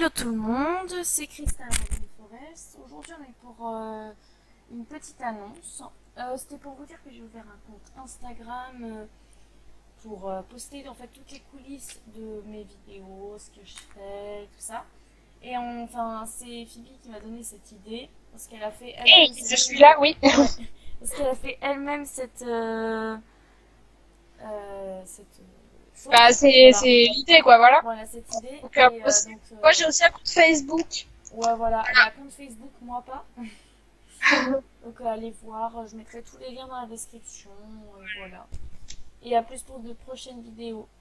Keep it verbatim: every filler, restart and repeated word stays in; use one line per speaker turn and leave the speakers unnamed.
Hello tout le monde, c'est Christelle Forest. Aujourd'hui on est pour euh, une petite annonce. Euh, C'était pour vous dire que j'ai ouvert un compte Instagram euh, pour euh, poster en fait toutes les coulisses de mes vidéos, ce que je fais, tout ça. Et on- enfin c'est Phoebe qui m'a donné cette idée parce qu'elle a fait
Hey,
elle-même
je
cette...
suis là, oui.
ouais, parce qu'elle a fait elle-même cette euh, euh, cette euh,
Bah,
chose.
c'est
Voilà,
c'est l'idée, quoi, voilà.
voilà cette idée
Donc, euh,
et
moi,
euh,
c'est-
donc
moi,
euh,
j'ai aussi un compte Facebook.
ouais, voilà, elle a un compte Facebook, moi pas. Donc euh, allez voir, je mettrai tous les liens dans la description. Euh, voilà. Et à plus pour de prochaines vidéos.